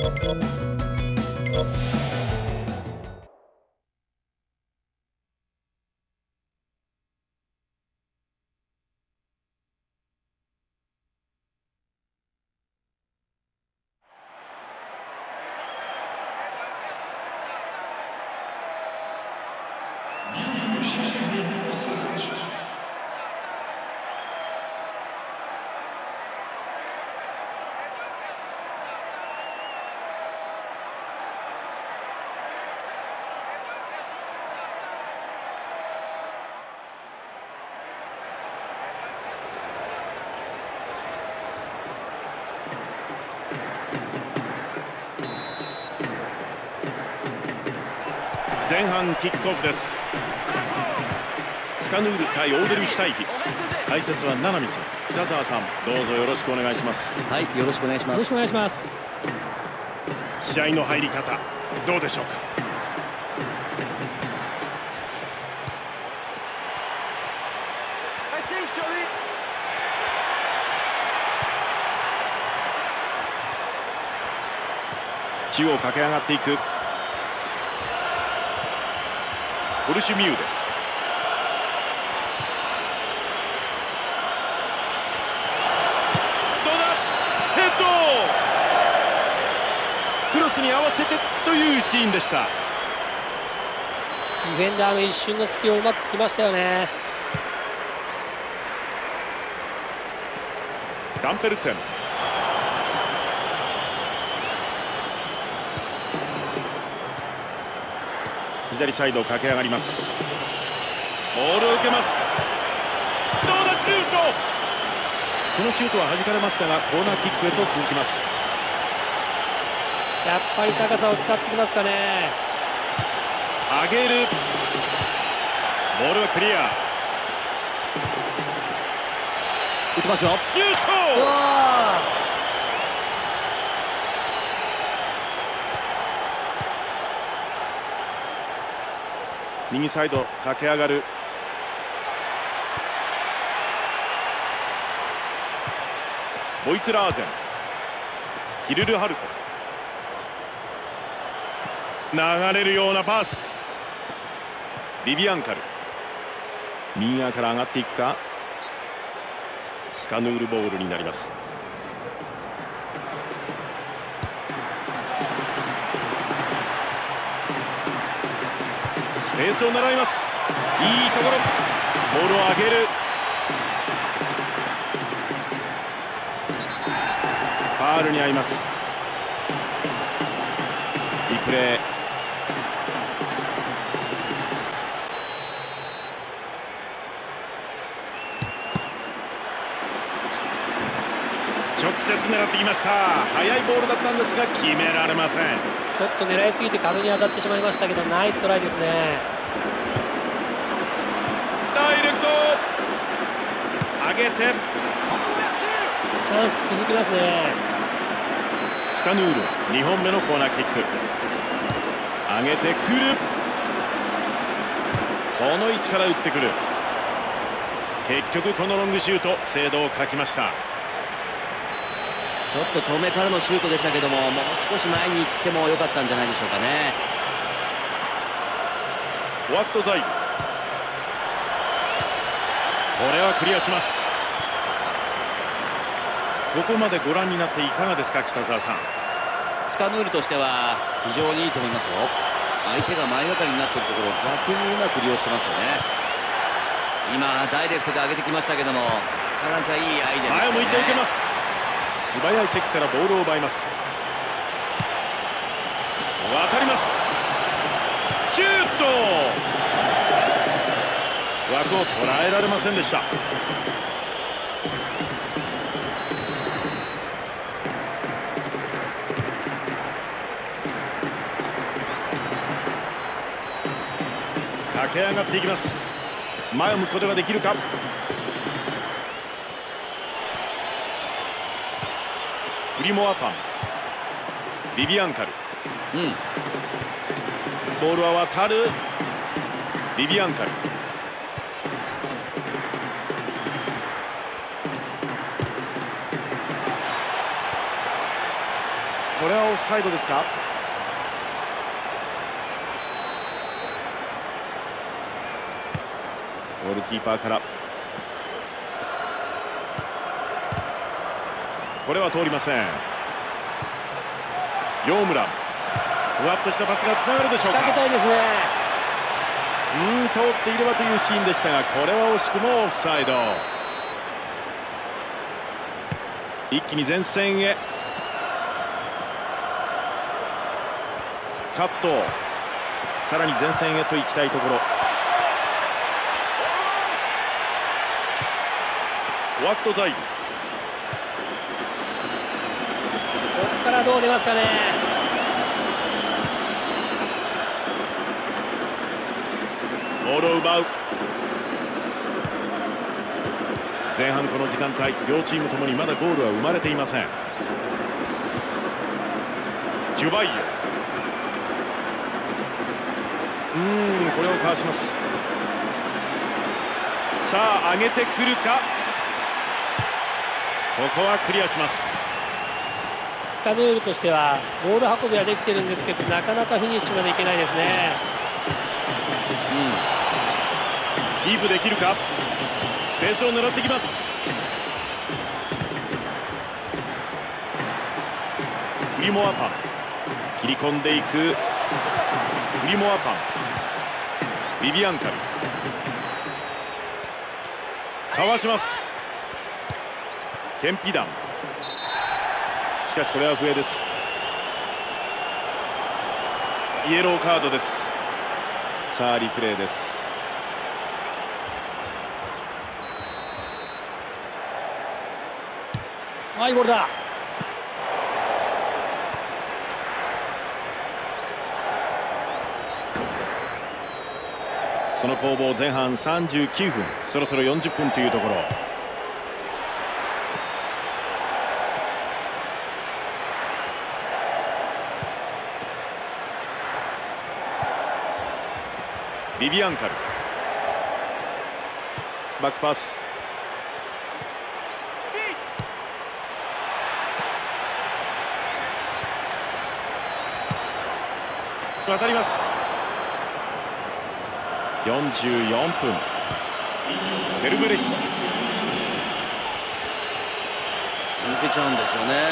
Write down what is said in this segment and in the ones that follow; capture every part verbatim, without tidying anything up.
前半キックオフです。スカヌール対オーデルシュタイヒ、解説は七海さん、北澤さん、どうぞよろしくお願いします。 はい、よろしくお願いします。よろしくお願いします。 試合の入り方どうでしょうか。中央駆け上がっていくポルシュミューデ、どうだ、ヘッド、クロスに合わせてというシーンでした。 ディフェンダーの一瞬の隙をうまくつきましたよね。 ランペルツェン、左サイドを駆け上がります。ボールを受けます。どうだ、シュート。このシュートは弾かれましたがコーナーキックへと続きます。 やっぱり高さを使ってきますかね。 上げる、ボールはクリア。 打ってますよ。 シュート。右サイド駆け上がる。ボイツラーゼン、キルルハルト、流れるようなパス。ビビアンカル、右側から上がっていくか。スカヌールボールになります。スペースを狙います。いいところ、ボールを上げる。ファールに遭います。リプレー、直接狙ってきました。速いボールだったんですが決められません。 ちょっと狙いすぎて壁に当たってしまいましたけど、ナイストライですね。 ダイレクト上げて、 チャンス続きますね。 スカヌールにほんめのコーナーキック、上げてくる。この位置から打ってくる。結局このロングシュート精度を欠きました。 ちょっと遠めからのシュートでしたけども、もう少し前に行っても良かったんじゃないでしょうかね。 フォワクトザイ、これはクリアします。ここまでご覧になっていかがですか、北澤さん。 スカヌールとしては非常にいいと思いますよ。相手が前がかりになっているところを逆にうまく利用してますよね。今ダイレクトで上げてきましたけども、なかなかいいアイデアですね。 前を向いて受けます。素早いチェックからボールを奪います。渡ります。シュート、枠を捉えられませんでした。駆け上がっていきます。前を向くことができるか。フリモアパン、ビビアンカル、うん、ボールは渡る。ビビアンカル、 これはオフサイドですか。ゴールキーパーから、これは通りません。ヨームラン、ふわっとしたパスがつながるでしょうか。 仕掛けたいですね。 うん、通っていればというシーンでしたが、これは惜しくもオフサイド。一気に前線へカット、さらに前線へと行きたいところ。フォワッドザイル、 ここからどう出ますかね。 ボールを奪う。前半この時間帯、両チームともにまだゴールは生まれていません。ジュバイヨ、うーん、これをかわします。さあ上げてくるか。ここはクリアします。 スタヌールとしてはボール運びはできてるんですけど、なかなかフィニッシュまでいけないですね。 うん、キープできるか。スペースを狙ってきます。フリモアパン、切り込んでいく。フリモアパン、ビビアンカル、かわします。ケンピダン、しかしこれは笛です。イエローカードです。さあリプレイです。 あ、いいボールだ。 その攻防前半さんじゅうきゅうふん、そろそろよんじゅっぷんというところ。ビビアンカル、バックパス、渡ります。よんじゅうよんぷん、ベルブレヒト、 抜けちゃうんですよね。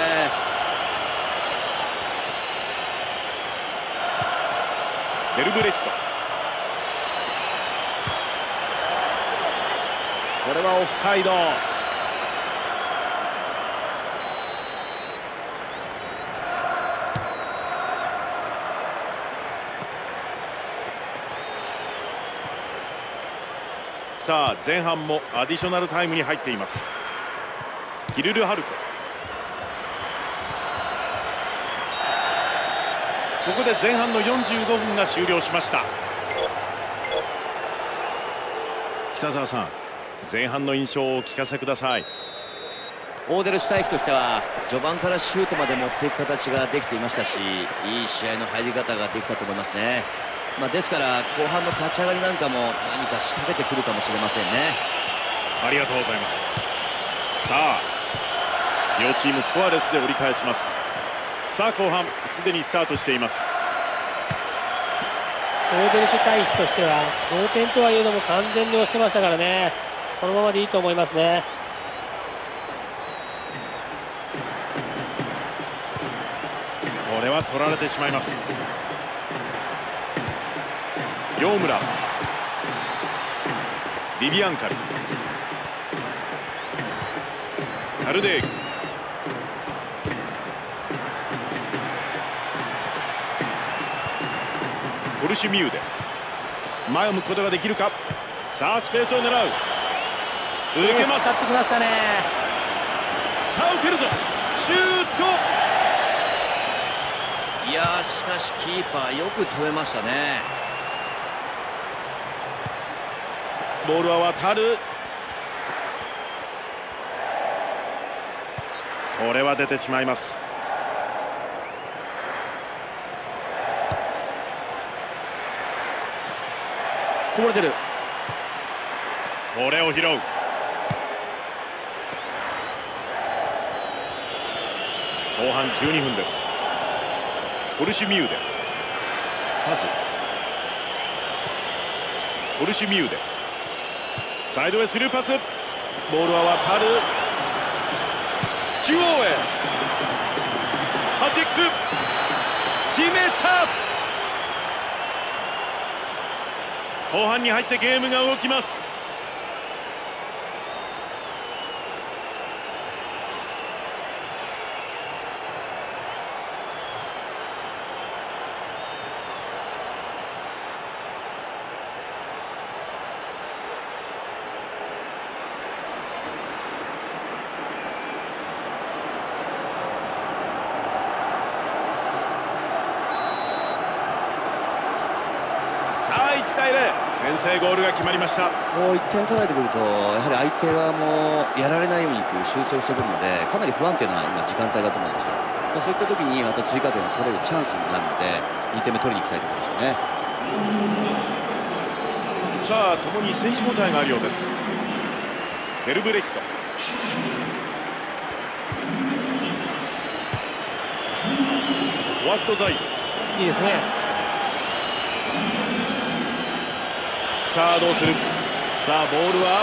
ベルブレヒト、これはオフサイド。さあ前半もアディショナルタイムに入っています。キルルハルト、ここで前半のよんじゅうごふんが終了しました。北澤さん、前半の印象をお聞かせください。 オーデルシュタイフとしては序盤からシュートまで持っていく形ができていましたし、いい試合の入り方ができたと思いますね。まあ、ですから後半の立ち上がりなんかも何か仕掛けてくるかもしれませんね。 ありがとうございます。さあ両チームスコアレスで折り返します。さあ後半すでにスタートしています。 オーデルシュタイヒとしては同点とはいうのも完全に押してましたからね、このままでいいと思いますね。 これは取られてしまいます。ヨームラン、ビビアンカル、カルデーグ、コルシュミューデ、前を向くことができるか。さあスペースを狙う。受けます。 使ってきましたね。 さあ打てるぞ。シュート。 いやー、しかしキーパーよく止めましたね。 ボールは渡る。これは出てしまいます。 こぼれてる。 これを拾う。後半じゅうにふんです。 ポルシュミューデ、カズ、ポルシュミューデ、サイドへスルーパス、ボールは渡る、中央へはじく、決めた。後半に入ってゲームが動きます。いちたいゼロ、先制ゴールが決まりました。 こういってん取られてくると、やはり相手側もやられないようにという修正をしてくるので、かなり不安定な今時間帯だと思うんですよ。そういった時にまた追加点を取れるチャンスになるので、にてんめ取りに行きたいところですよね。 さあ、ともに選手交代があるようです。ベルブレヒト、ワットザイ、 いいですね。 さあどうする。さあボールは、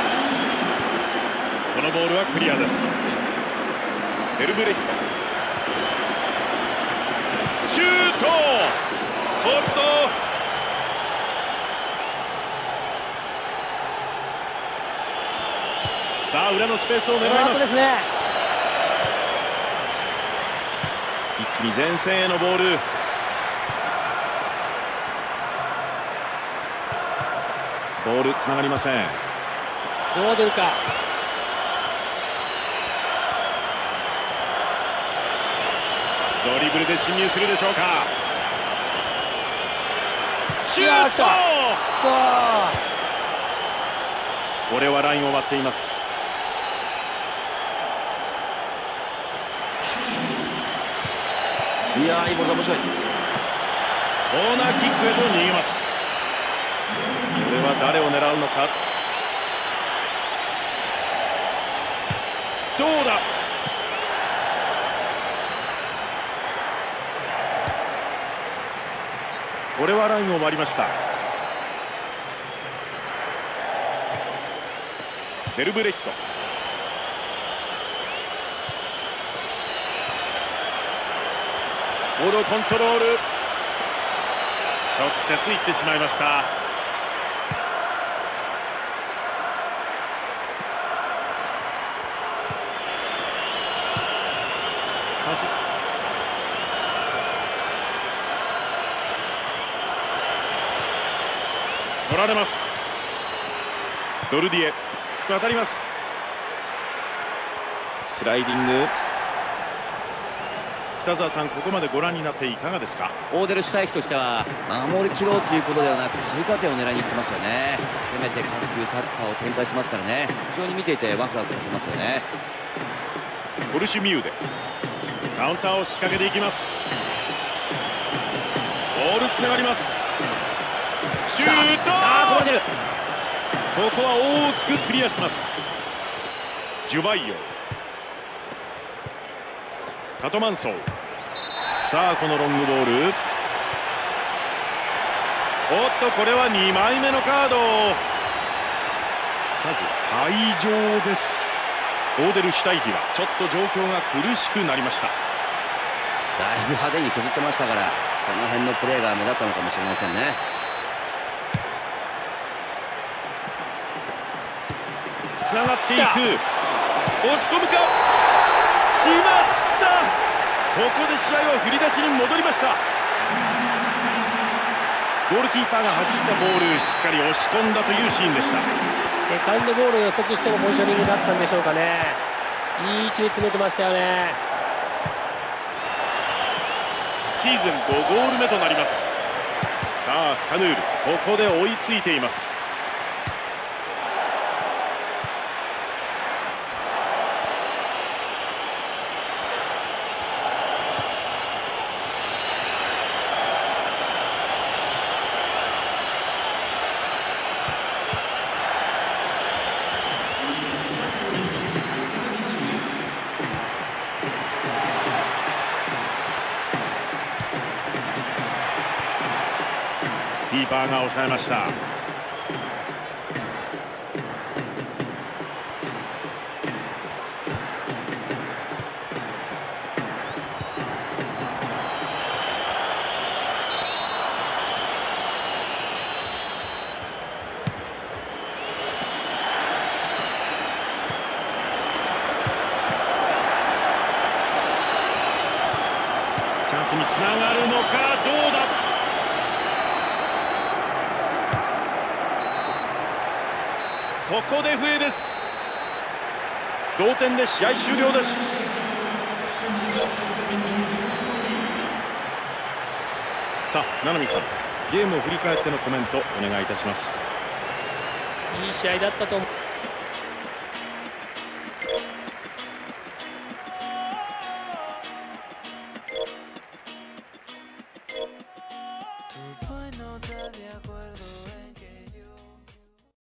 このボールはクリアです。ベルブレヒト、シュート、ポスト。さあ裏のスペースを狙います。 ですね、 一気に前線へのボール。ボールつながりません。 どう出るか。 ドリブルで侵入するでしょうか。シュート。これはラインを割っています。 いやー、いいボールが面白い。 コーナーキックへと逃げます。これは誰を狙うのか。どうだ。これはラインを割りました。ベルブレヒト、ボールをコントロール、直接行ってしまいました。取られます。ドルディエ、渡ります。スライディング。北澤さん、ここまでご覧になっていかがですか。 オーデルシュタイヒとしては守り切ろうということではなく、追加点を狙いにいってますよね。攻めて勝つというサッカーを展開しますからね、非常に見ていてワクワクさせますよね。 ポルシュミューデ、カウンターを仕掛けていきます。ボールつながります。シュート。 あー、止めてる。 ここは大きくクリアします。ジュバイヨ、カトマンソウ。さあこのロングボール、おっとこれはにまいめのカード。数退場です。オーデルシュタイヒはちょっと状況が苦しくなりました。 だいぶ派手に削ってましたから、その辺のプレーが目立ったのかもしれませんね。 つながっていく、押し込むか、決まった。ここで試合は振り出しに戻りました。ゴールキーパーが弾いたボール、しっかり押し込んだというシーンでした。 セカンドボールを予測してのポジショニングだったんでしょうかね。いい位置に詰めてましたよね。 シーズンごゴール目となります。さあスカヌール、ここで追いついています。 ーパーが抑えました。チャンスにつながるのか、どうだ。ここで笛です。同点で試合終了です。さあ、七海さん、ゲームを振り返ってのコメントお願いいたします。 いい試合だったと思う。 Tu voz no está de acuerdo, eh.